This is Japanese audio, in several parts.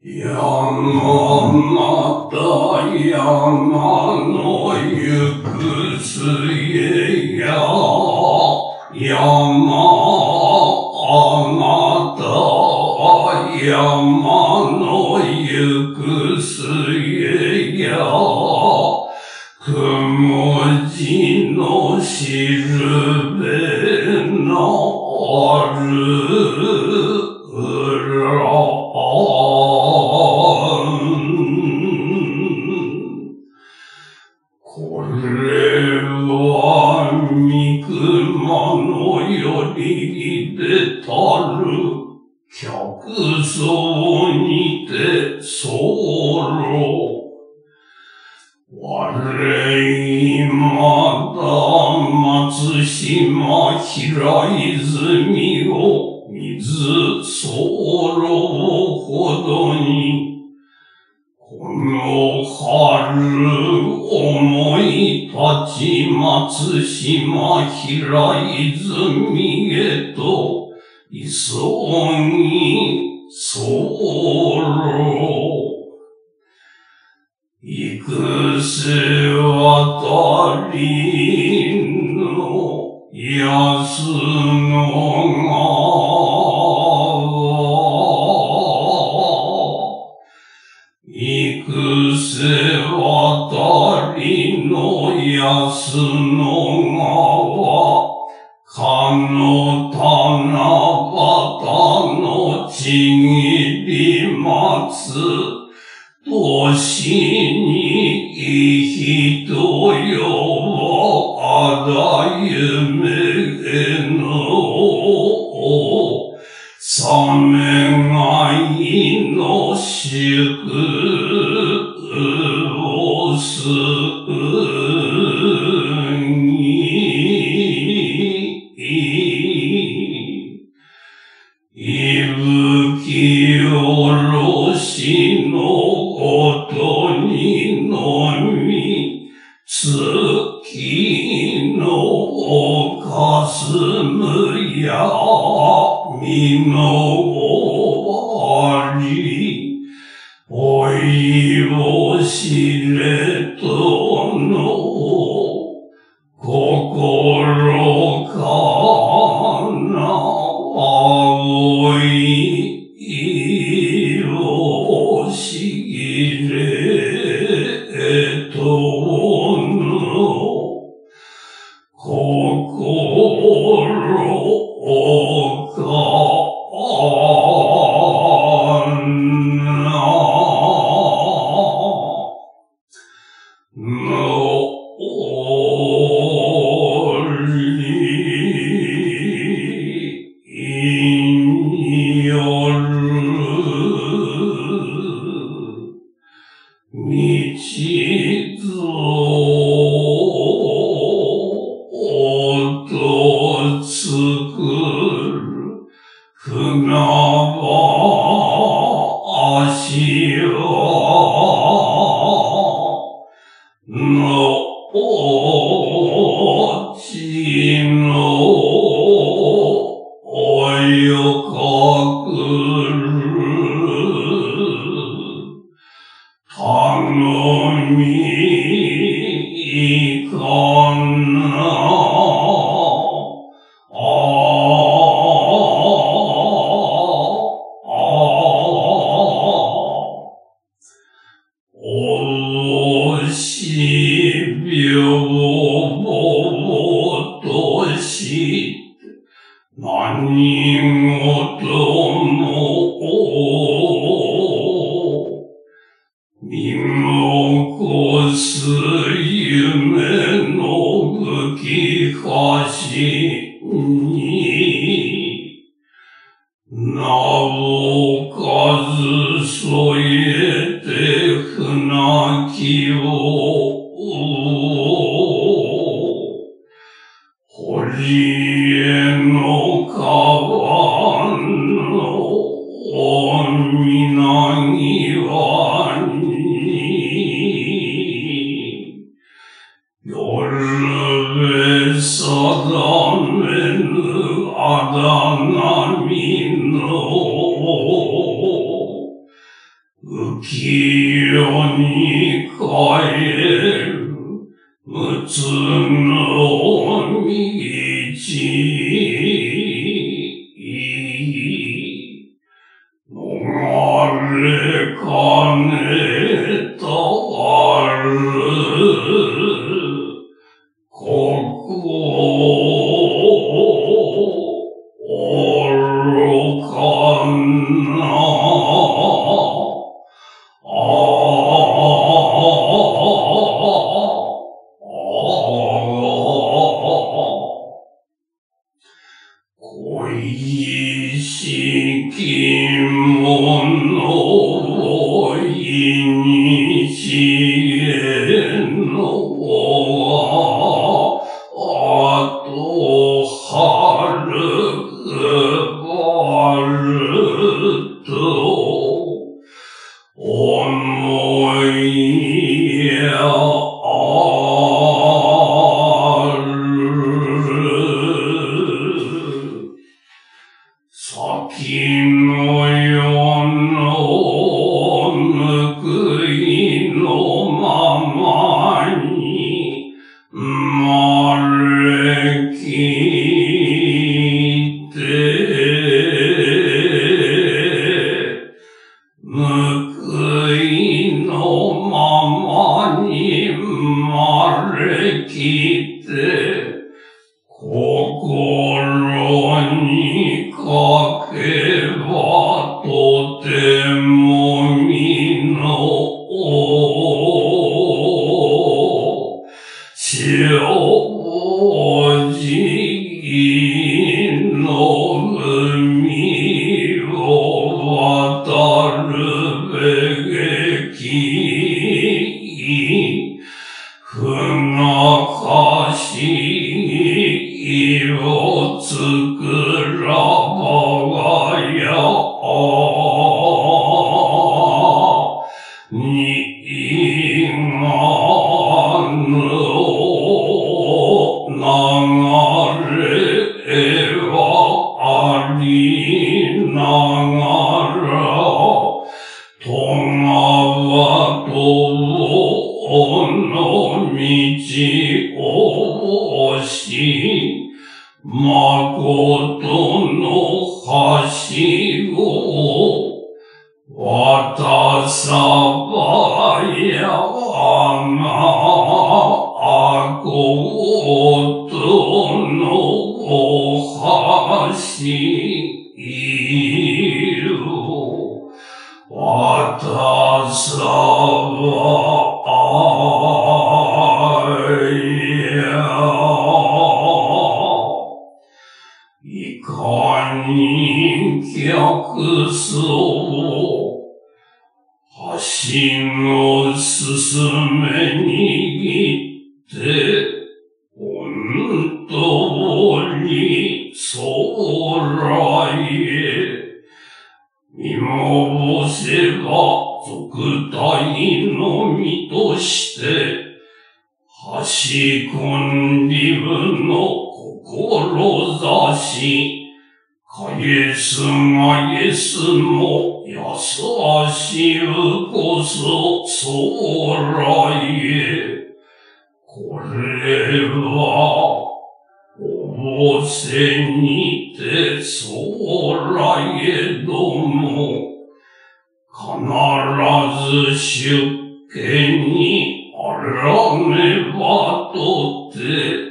山形山の行く末や山形山の行く末や雲地のしるべのあるこれは三熊のより出たる客層にて候我まだ松島平泉を水候ほどにこの春思い立ち松島平泉へと急ぎ候行くせ渡りの安の行くせ渡りの安の川かの七夕のちぎり松年に人よあだ夢のさめがいの祝をすいぶきおろしの音にのみ月のかすむやみの終わりおいを知れとの心かな青いを知れとの心か浮世に帰る無つの道逃れかねたるこ愚かな恋しきものをいにしえのあとはるばると思いや先の世の報いのままに生まれきて報いのままに生まれきて心にかけばとてもみの正直の海を渡るべき不仲しを作らばがやにがぬ流れはありながら戸川との道をし誠の橋を渡さばやがあことの橋を渡さばいかに客そう橋の進めにって本当に空へ見回せば俗体の身として端君理分の志返すがイエスも優しうこそ空へこれはおぼせにて空へども必ず出家にあらねばとて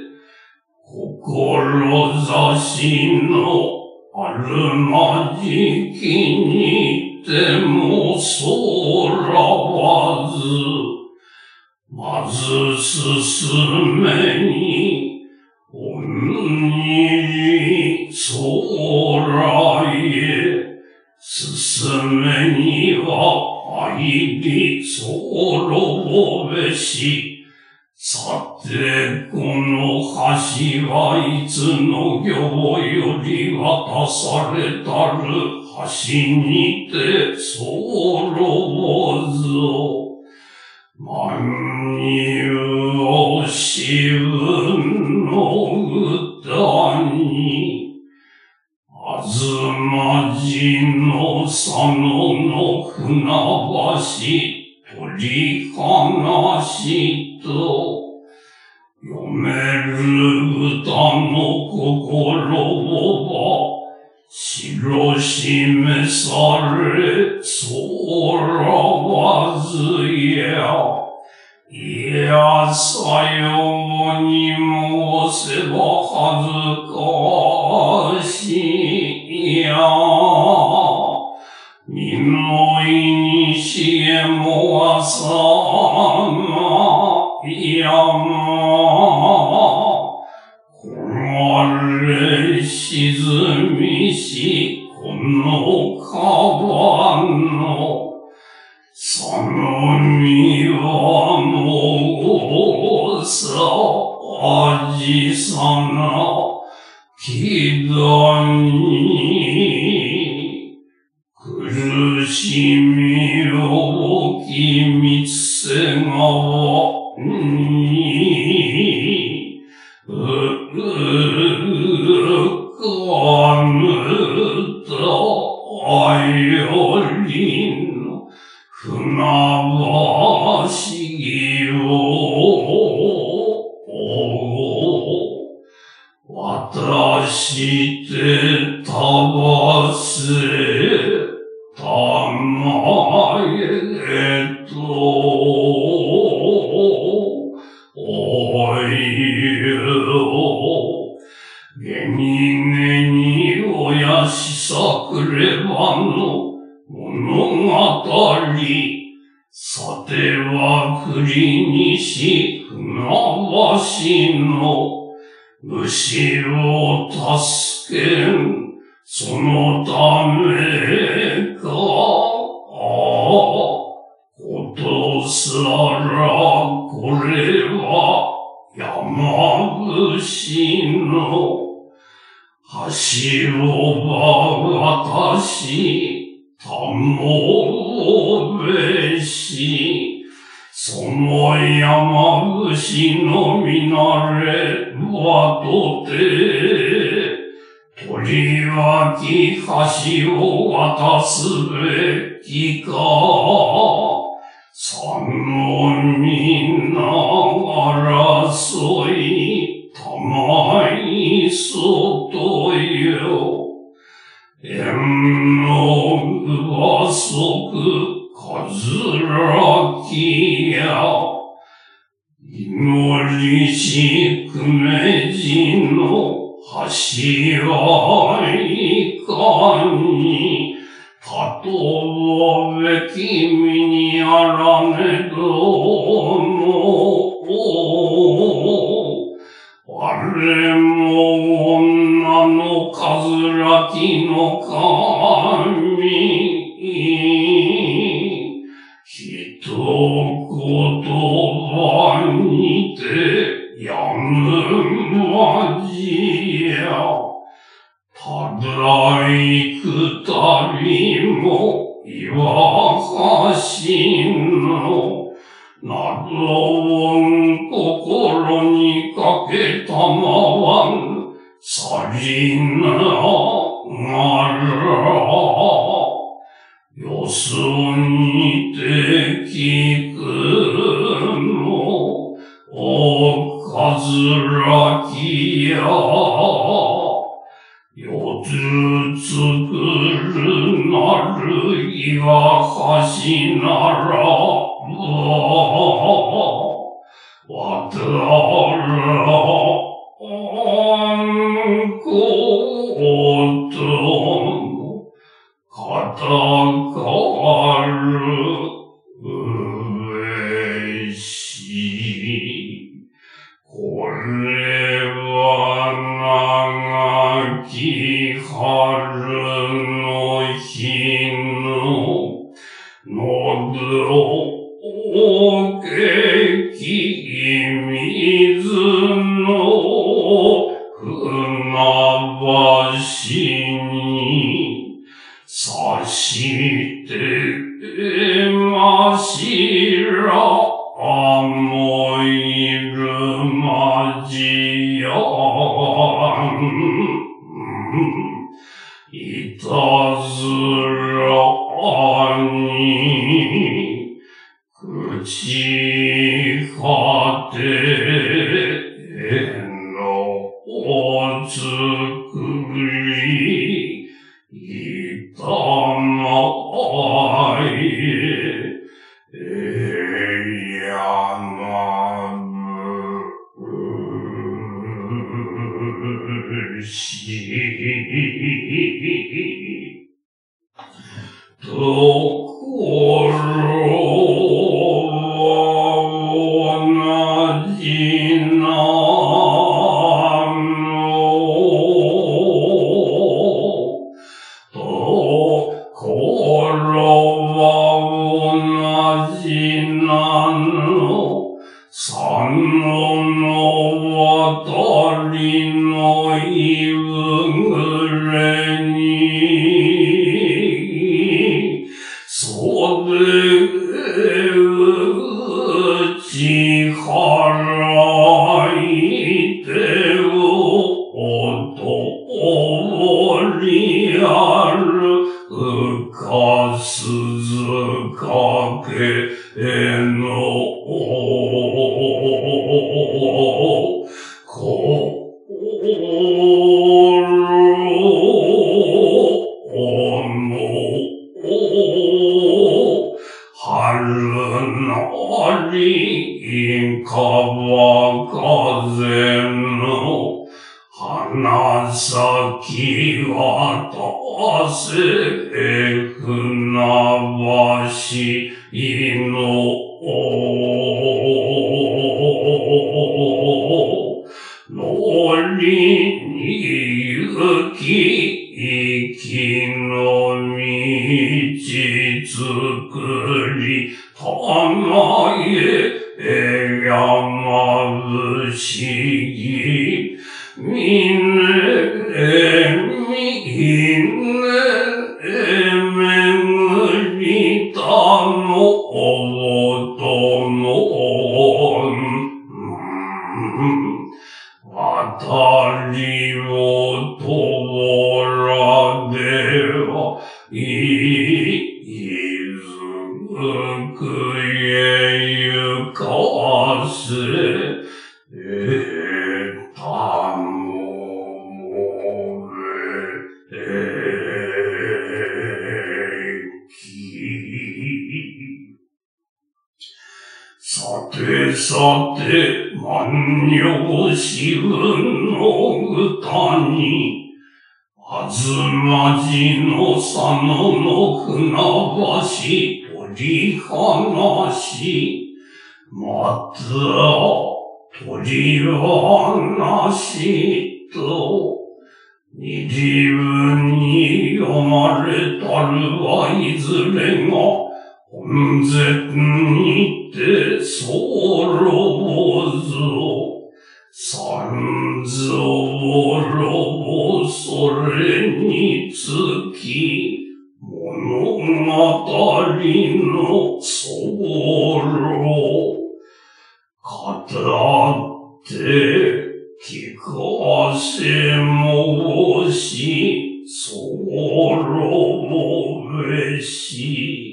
志のあるまじきにても空わずまず進めにおにり空へ進めには入り候べしさて、この橋はいつの行より渡されたる橋にて候ぞ。万有を四分の歌に、あずまじの佐野の船ばし、取り離しと、読める歌の心をば、白示され、そらわずや、いやさように申せば恥ずかしいや。二のいにしえも朝が山。これ沈みしこの川のその身はもうさあじさな気だに苦しみをきみつせがわにかむとあよりの船橋を渡してたばせたまえとおいよげにねにおやしさくればの物語さては栗西船橋の虫を助けんそのためかことさらこれは山伏の橋をば私たもべしその山伏の見慣れはとて取り分き橋を渡すべきか三のみな争いたまいそとよ縁の上足かずらきや祈りしくめじの橋はいかにたとべ君にあらねどのあれも女のかずらきの神ひと言葉にてやむまじやただいくたびも岩橋のなどん心にかけたまわんさりながらよそにて聞くのおかずらきやよつつくるなる岩橋ならわたらんことのかたかるうべしこれは長き春の日の喉おけき水の船橋にさしてましら思いるまじやいたずらに口果てのおつくりいたまえやまぶしところは同じなのところは同じなの三の渡りのいぶぐれに袖打ち払い手を通りあるかすずかけの春なり川風の花咲渡せ船橋の乗りに行き行きの道作り玉へ山伏ぎみね巡りたのおとの渡りをとらではいずくへゆかせたもめきさてさて万葉詩文の歌にあずまじの佐野の船橋鳥話また鳥話と二次分に読まれたるはいずれが本然にて候ぞ三蔵それにつき物語の候語って聞かせ申し候べし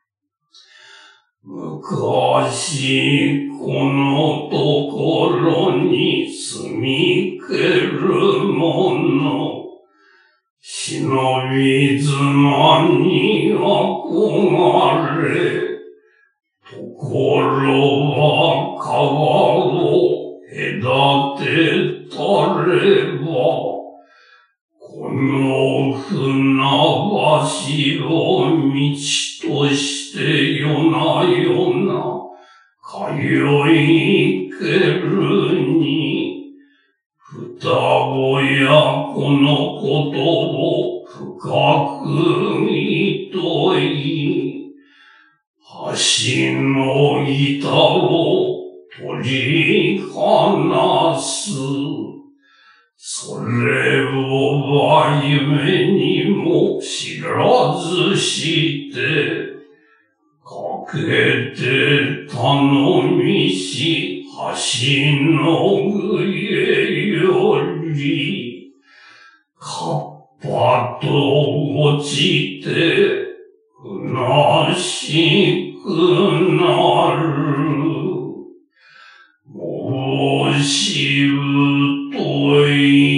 昔このところに住みける者忍び妻に憧れところは川を隔てたればこの船橋を道として夜な夜な通いけるに双親子のことを深く見とい橋の板を取り離すそれをは夢にも知らずしてかけて頼みし橋の上よりかっぱと落ちて虚しくなる。もしうとい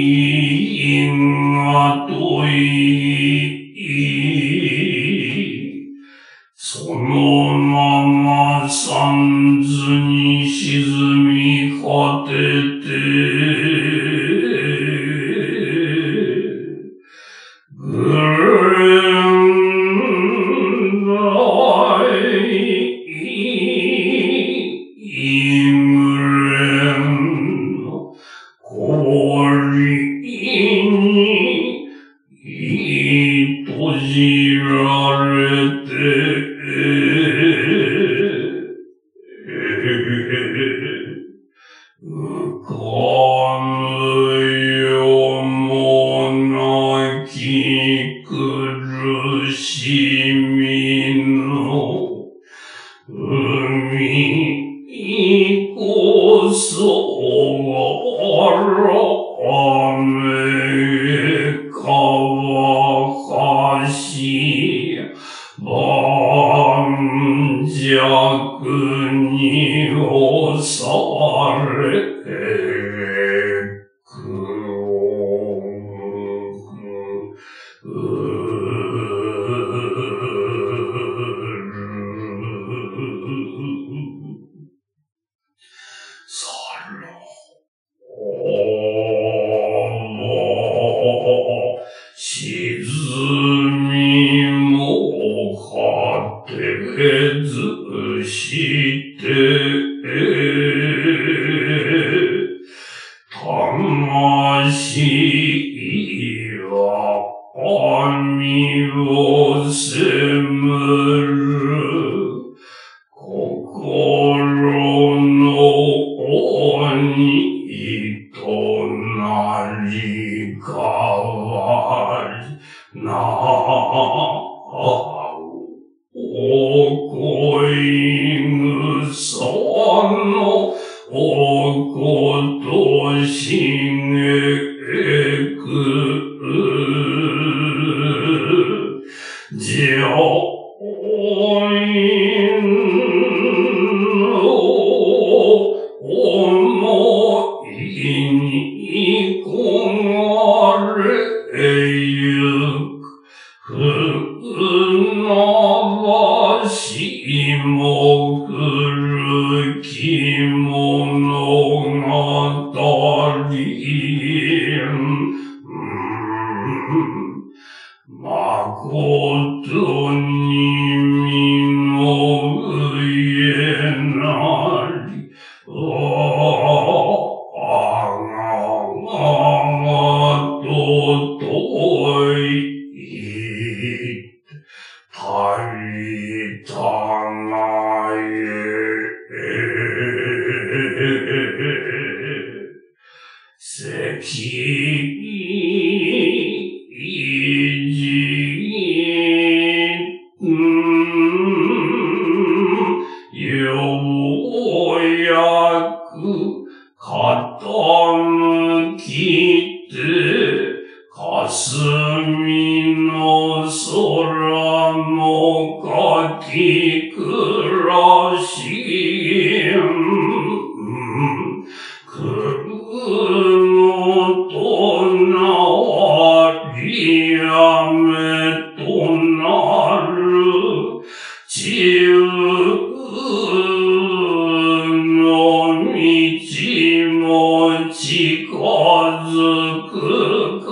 がといそのまま三途に沈み果てて、ぐれんないいむれんの氷に閉じられて、浮かぬよもなき苦しみの海こそ雨川橋盤石に押されくさら沈みも果てずして魂は網を責むる心のに糸なりかわりなお恋草のおことしげくじょいんの思いに焦がれゆく船橋も古き物語まことに身の上なりあがとといたりたがえ関ようやく傾きて霞の空のかき暮らしくのとなりやめとなるちうの道も近づくか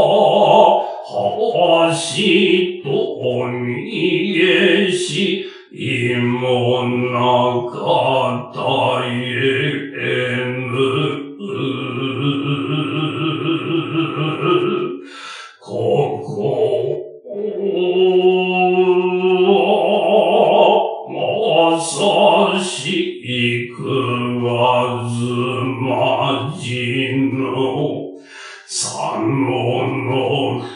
橋と見えし芋なかたえぬここまさしくわずまじの佐野の船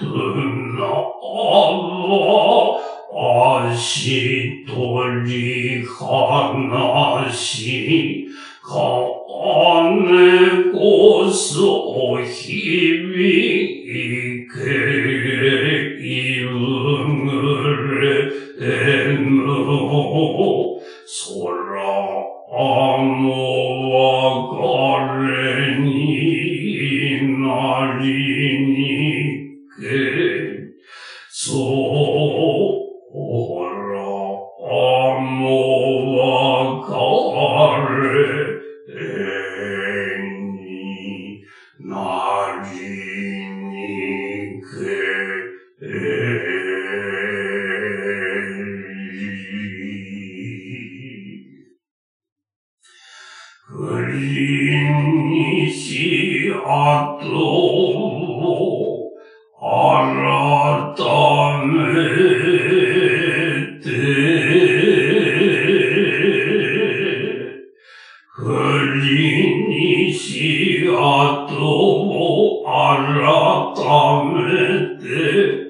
は足取り離し金こそ響けいぶれての空の別れになりにけ、空の別れになりにけ、不倫にしあとを改めて、不倫にしあとを改めて、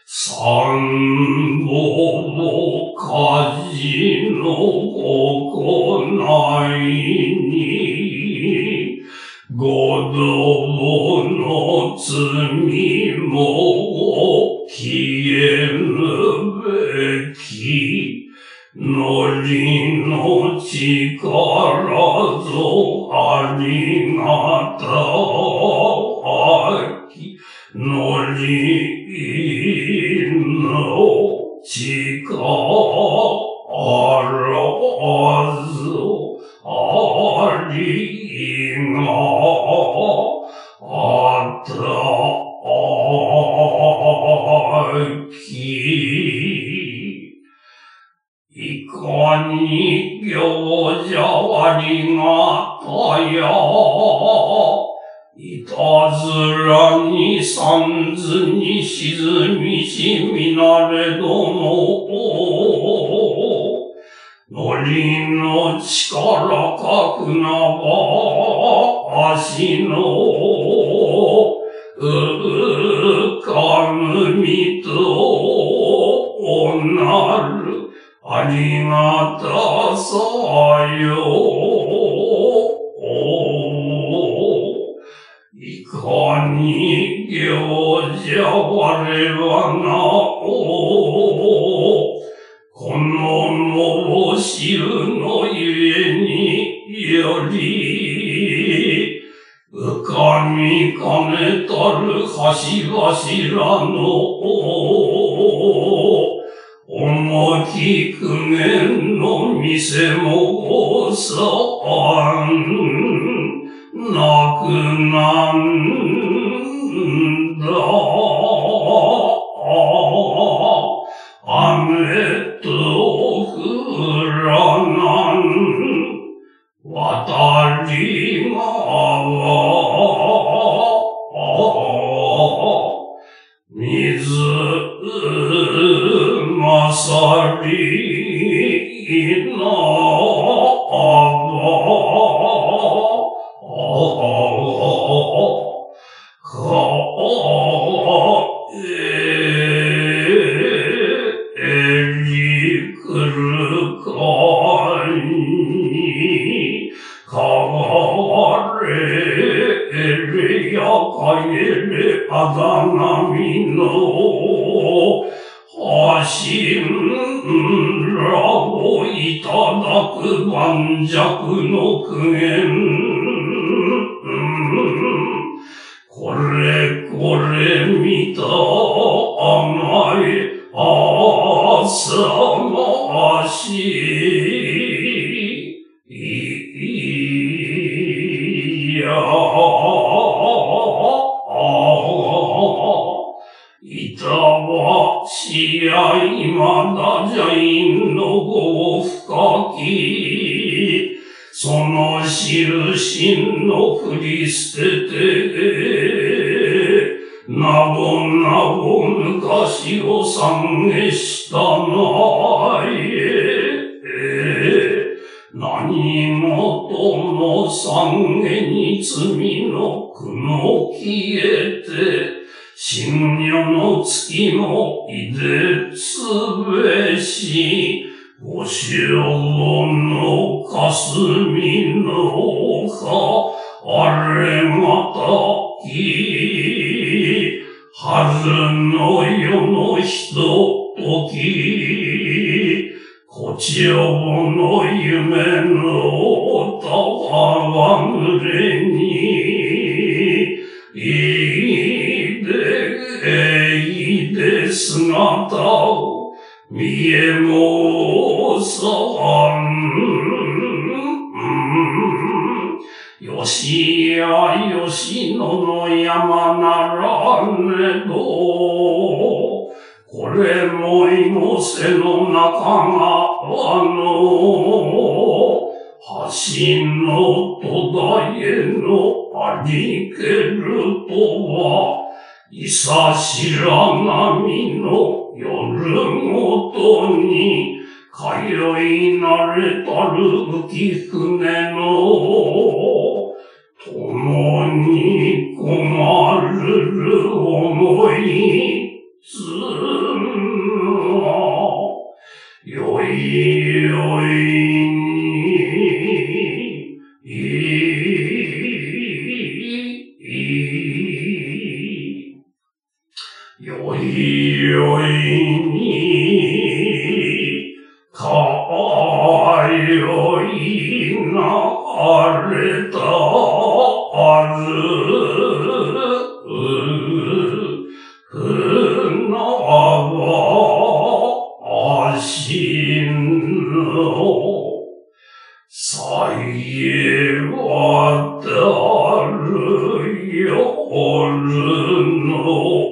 三宝火事の行いに、五道の罪も消えぬべき、のりの力ぞありがたき、のりの力ぞありがたき、いかに行者ありがたや、いたずらに三途に沈みしみなれども、のりの力かくなば、足のかむみとなるありがたさよ。いかに行者我はなお、このの知るのゆえにより、浮かみかねたる橋柱の重き苦言の見せもさんなくなんだ。雨と降らなん渡り川、水まさりなあだなみの橋らをいただく盤石の苦言、これこれ見た甘い朝ましいやいたわしやいまだじゃいんのご深き、その印の振り捨てて、なぼなぼ昔を懺悔したない何事も懺悔に罪の苦の消えて、新女の月もいでつべし、お城の霞の葉、あれまたき、春の夜のひととき、こちらの夢の戯れに、いで姿を見えもさん。よしやよしのの山ならねど、これもいのせの中が橋の土台へのありけるとは、いさしら波の夜ごとに、通い慣れたる浮舟の、共に困る思いつの、よいよいよいよいに、かよいなれたある、ふなわしの、さえわたる夜の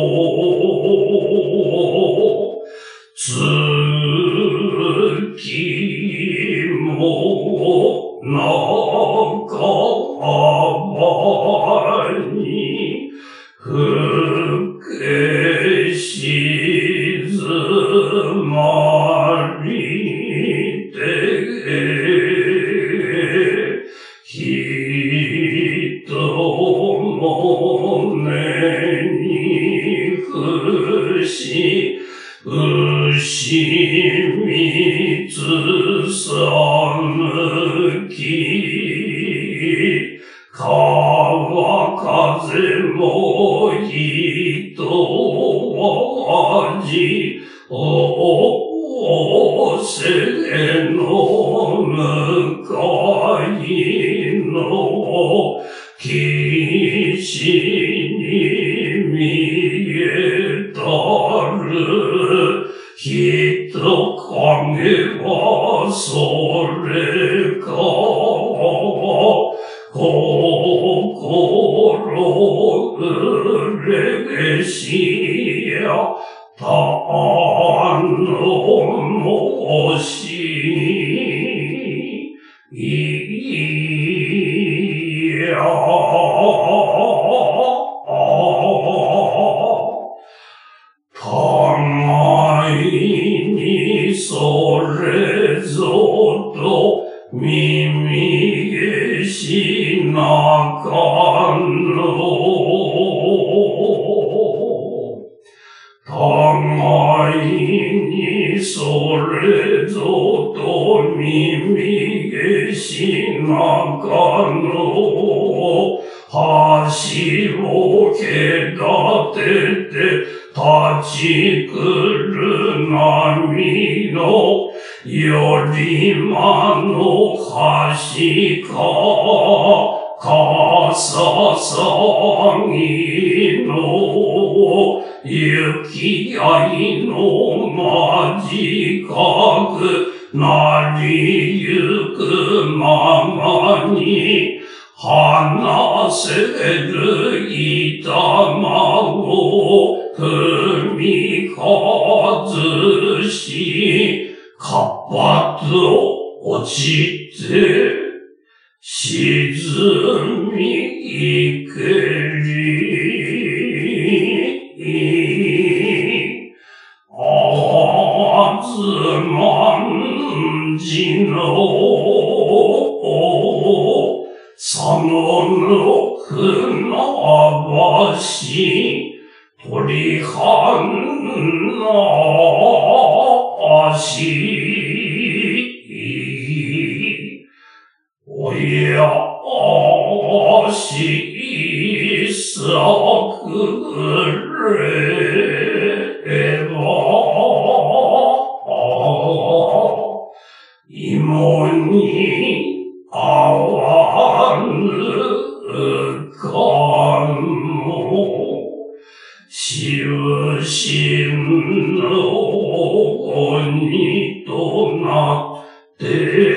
月も中にふけ静まりて人も目に伏し牛蜜さぬき川風もひと味おせの向かいの岸に見えたる人影はそれか心うれしやたの申しいや互いにそれぞと耳消しなかの互いにそれぞと耳消しなかの橋を隔てて立ち来る波のより間の橋か傘さぎの雪合いの間近くなりゆくままに話せる板間を踏み外し活発を落ちて沈み行けりあずまんじの佐野の船橋鳥半の足おやしさくれば妹共に会わぬかも、終身の鬼となって、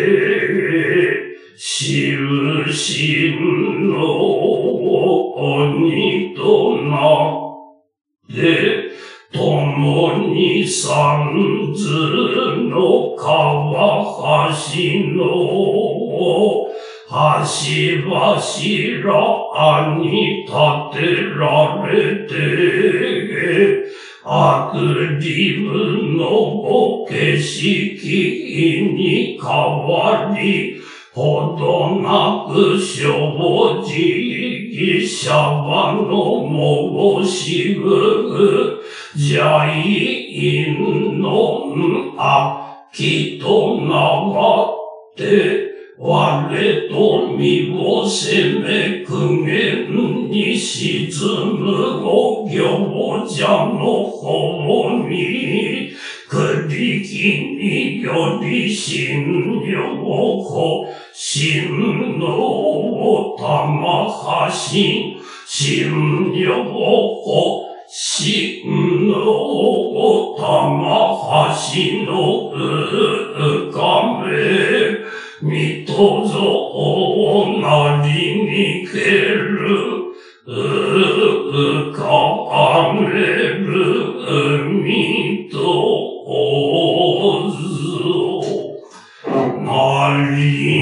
終身の鬼となって、共に三途の川橋の橋柱に立てられて、アクリルの景色に変わり、ほどなく正直シャワの申しぐ、ジャインの秋となわって、我と身を攻め苦言に沈むお行者の方に、繰り木により信用を、信の玉橋、信用を、信の玉橋の亀、水戸ぞなりにける、かめる水戸ぞなり